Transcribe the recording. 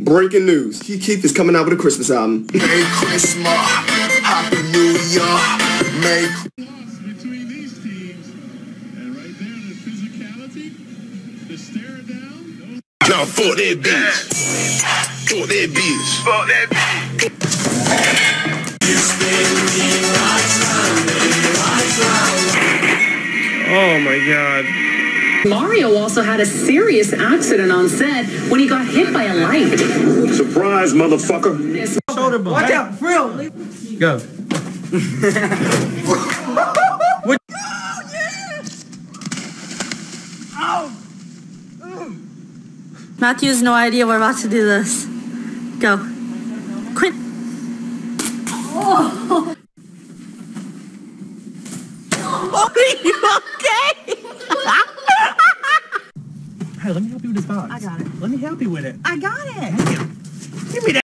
Breaking news. Keith is coming out with a Christmas album. Merry Christmas, Happy New Year, Merry between these teams, and right there, the physicality, the stare down. Y'all fuck that bitch. Fuck that bitch. Fuck that bitch. Oh my god. Mario also had a serious accident on set when he got hit by a light. Surprise, motherfucker. Shoulder bump. Watch out, for real. Go. What? Matthew has no idea we're about to do this. Go. Quit. Oh. Are you okay? Hey, let me help you with this box. I got it. Let me help you with it. I got it. Give me that.